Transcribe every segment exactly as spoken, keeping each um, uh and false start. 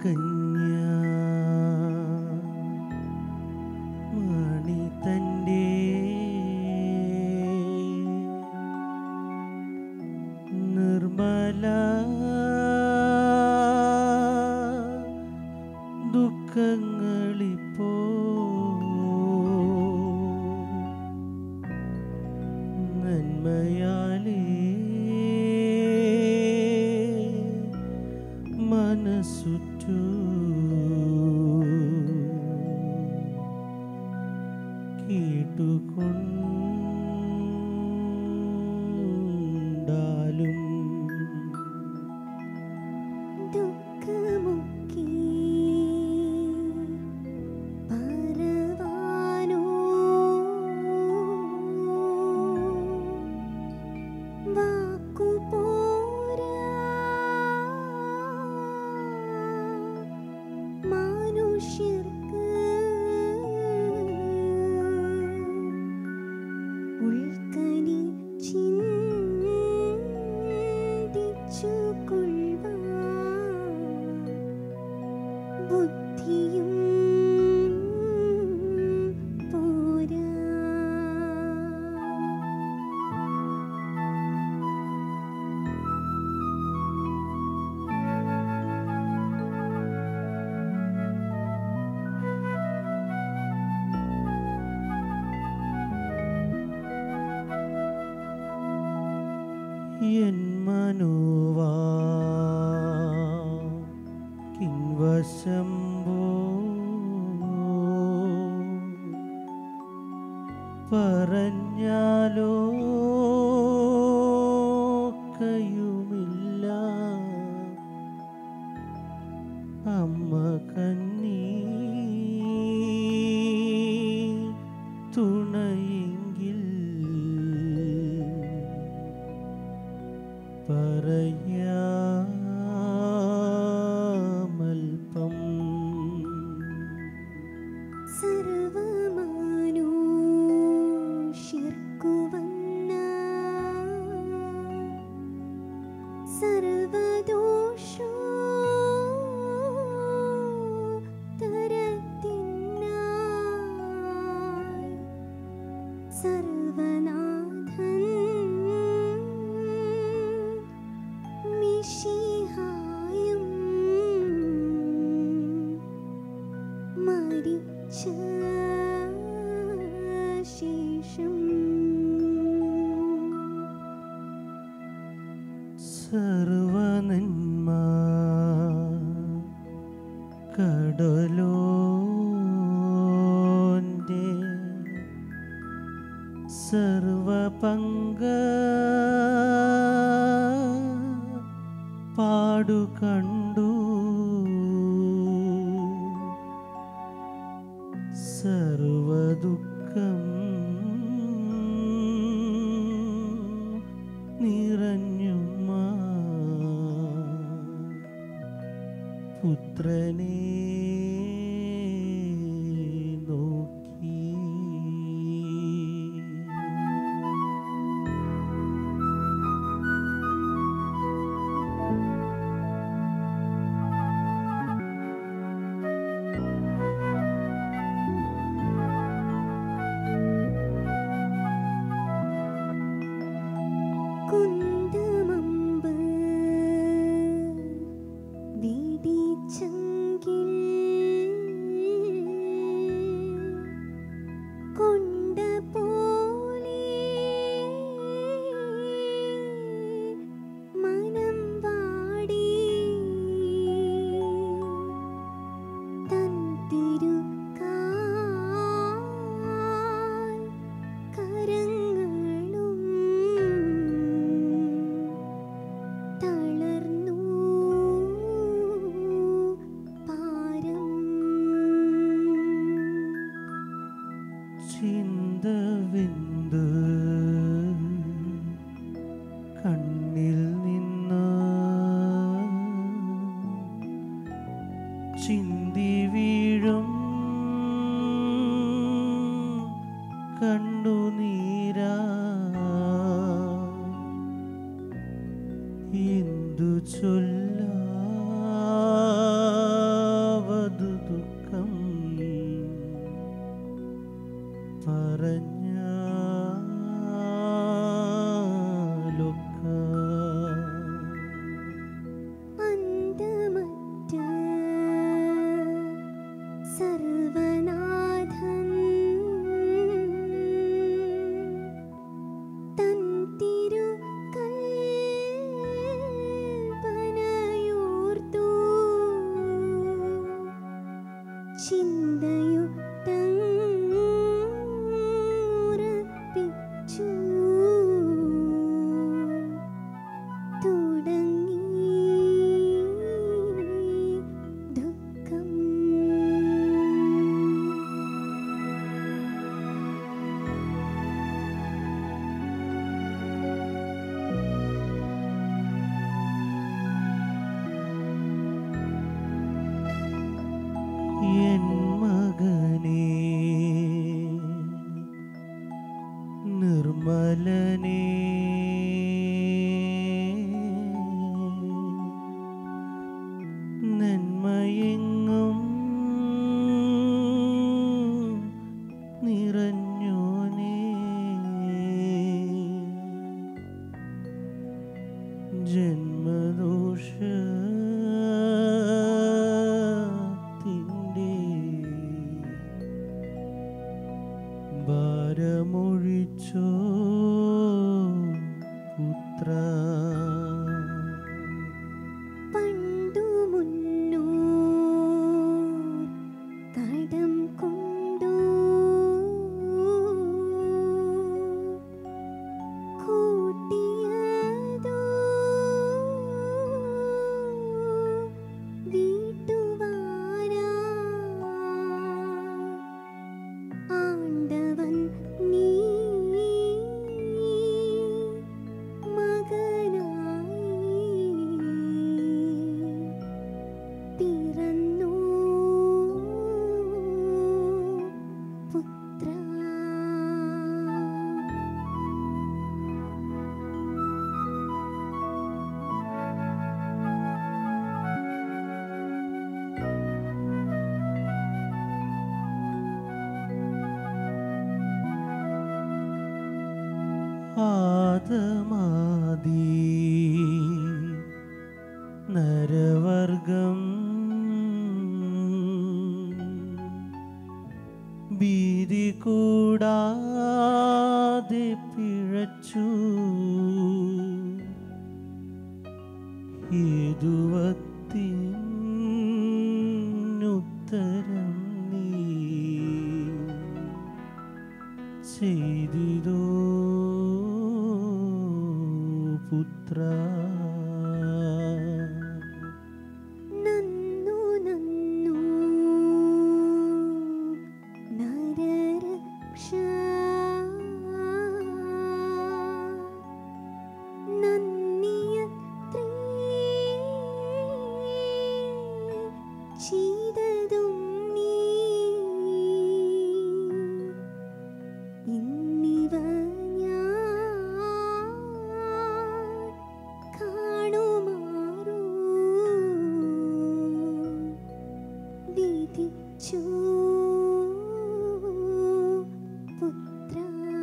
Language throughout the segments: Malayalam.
കന്യാ മണി തൻ്റെ നിർമ്മല ദുഃഖങ്ങളിപ്പോ നന്മയാലേ മനസ്സുറ്റു കേട്ടുകൊണ്ടാലും ദുഃഖമൊക്കെ പരവാനോ വാക്കുപോരാ മനുഷ്യർക്ക് ഉൾക്കനി ചിന്തിച്ചു കൊള്ളുവാൻ ബുദ്ധിയും പോരാ. എൻ മനോവാക്കിൻവശമ്പോ പറഞ്ഞാലോ കയുമില്ല അമ്മ കന്നീ തുണയെങ്കിൽ പറയാമൽപ്പം സർവ്വമനുഷ്യർക്കു വന്ന സർവ്വദോഷോ തരത്തിനായി സർവനാഥൻ മിശിഹായും മരിച്ച ശേഷം സർവനന്മ കടലോന്റെ സർവപങ്ക പാടു കണ്ടു സർവദുഃഖം നിറഞ്ഞുമ്മ പുത്രനെ നോക്കി കുന്തമമ്പ് വീടിച്ചെങ്കിൽ കൊണ്ട പോലെ മനം വാടി തൻ തിരുകാൽ കരങ്ങളും തളർന്നു പാരം ചിന്തവിന്ദു കണ്ണിൽ നിന്ന് ചിന്തി വീഴും കണ്ണുനീരാ എന്തു ചൊല്ലാ ജന്മദോഷത്തിൻ്റെ ഭാരമൊഴിച്ചോ പുത്ര. പണ്ടു മുന്നോ കടം കൊണ്ടു കൂട്ടിയതോ വീട്ടുവാരാ ആണ്ടവൻ നീ പിറന്നു പുത്ര. ആദമാദി നരവർഗം ഭീതി കൂടാതെ പിഴച്ചു. ഹേതുവത്തിനുത്തരം നീ ചെയ്തിതോ പുത്ര. നന്നു നന്നു നരരക്ഷ നന്ദിയത്രേ ചെയ്തതും നീ ഇന്നിവ ഞാൻ കാണുമാറൂ വിധിച്ചു പുത്ര.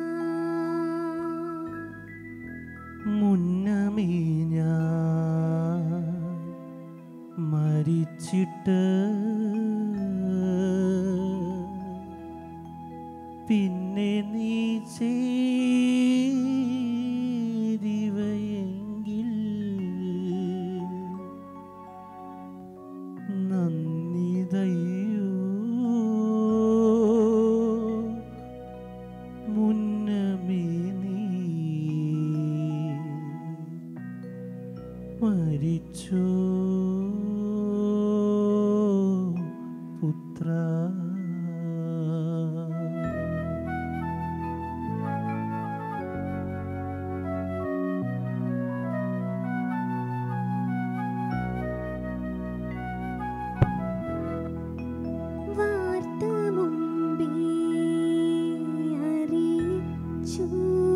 മുന്നമേ ഞാൻ മരിച്ചിട്ട് പിന്നെ നീ ചെയ്തിവയെങ്കിൽ നന്ദിതയോ മുന്നമേ നീ മരിച്ചോ പുത്ര. വാർത്ത മുമ്പേ അറിയിച്ചു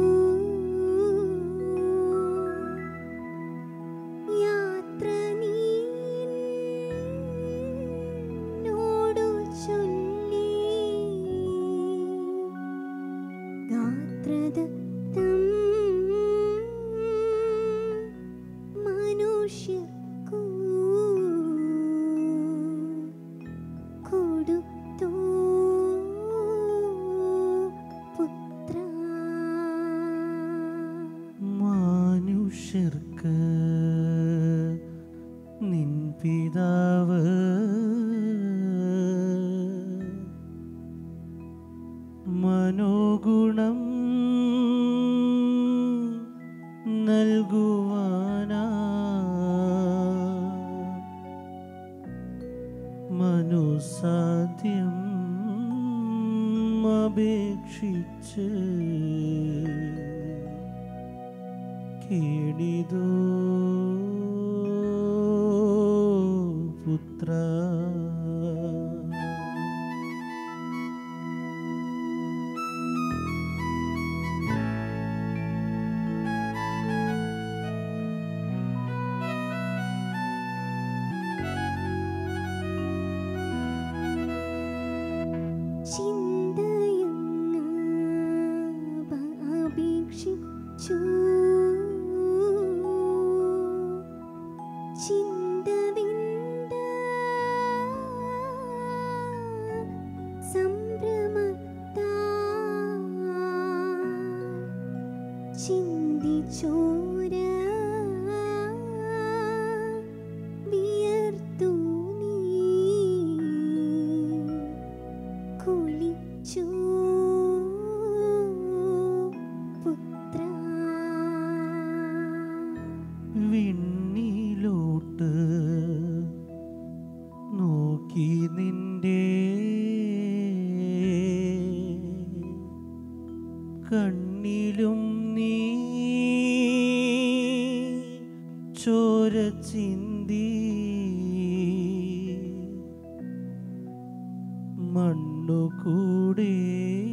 യാത്ര നീന്നോടു ചൊല്ലി ഗാത്രദത്തം മനുഷ്യർക്കു കൊടുത്തു പുത്ര. മനുഷ്യർക്ക് നിൻ പിതാവ് മനോഗുണം നൽകുവാനാ മനുസാധ്യം അപേക്ഷിച്ച് കേണിതോ പുത്ര. ചിന്തയങ്ങ് അപേക്ഷിച്ചു ചോര ചിന്തി മണ്ണുകൂടെ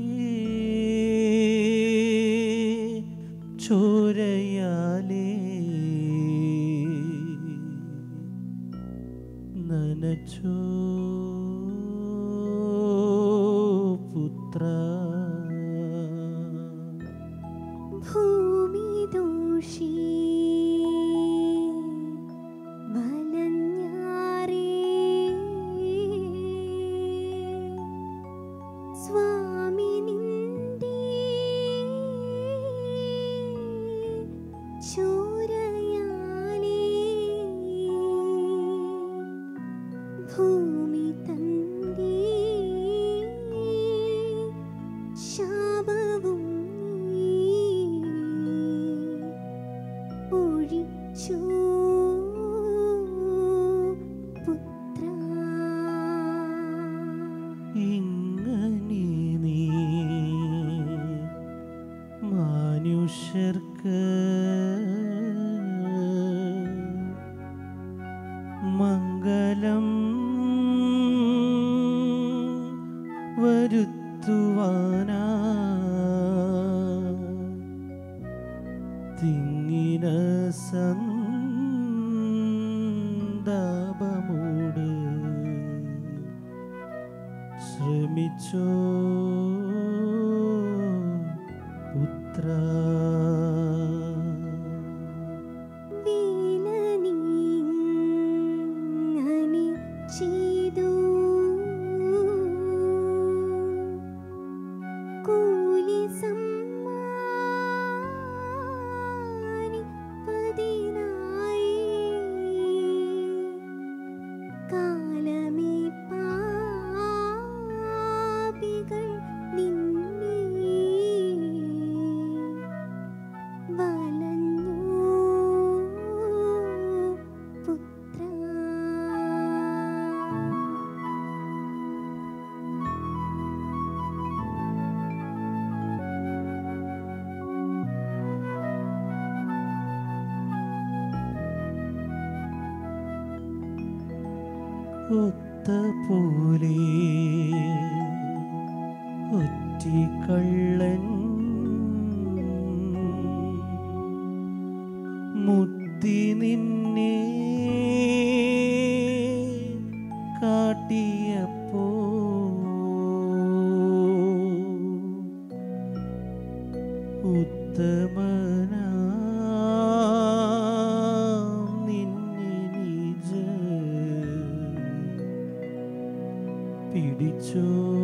ചോരയാലേ നനച്ചോ പുത്ര ഭൂമി ദോഷി വലഞ്ഞാറേ സ്വാമി നിന്റെ ചോരയാലേ ഭൂമി തന്റെ ശാപവും ഒഴിച്ചു പുത്ര ഇങ്ങനെ നീ മനുഷ്യർക്ക് മംഗളം വരുത്തുവാനാ തിങ്ങിന സന്താപമോട് ശ്രമിച്ചോ പുത്ര വീണ നീങ്ങനെ ചെയ്തു കൂലി സമ്മാനിപ്പതിനായി കാലമേ പാപികൾ നിന്നെ വലഞ്ഞു പുത്ര ഒത്ത പോലെ ഒറ്റിക്കള്ളൻ മുത്തി നിന്നെ കാട്ടിയപ്പോ ഉത്തമനാ നിന്നെ നിജ പിടിച്ചോ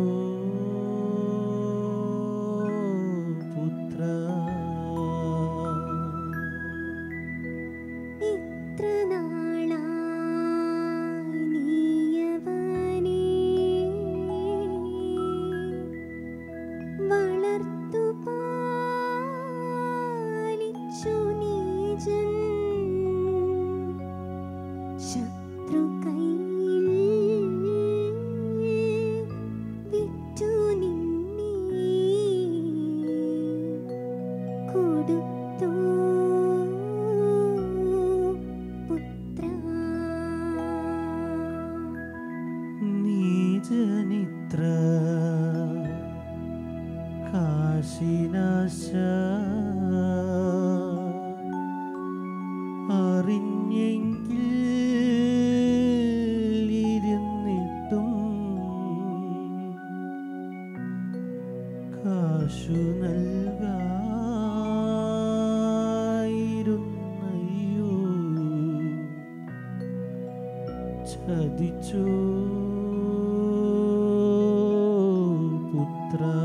പുത്ര ഇത്ര നാളായി നീയവനെ വളർത്തു പാലിച്ചു നീജൻ ശത്രു കയ്യിൽ വിറ്റു നിന്നെ കൊടുത്തു പുത്ര നീജനിത്ര കാശിനാശ അറിഞ്ഞെങ്കിൽ ഇരുന്നിട്ടും കാശു നൽകായിരുന്നയ്യോ ചതിച്ചോ പുത്ര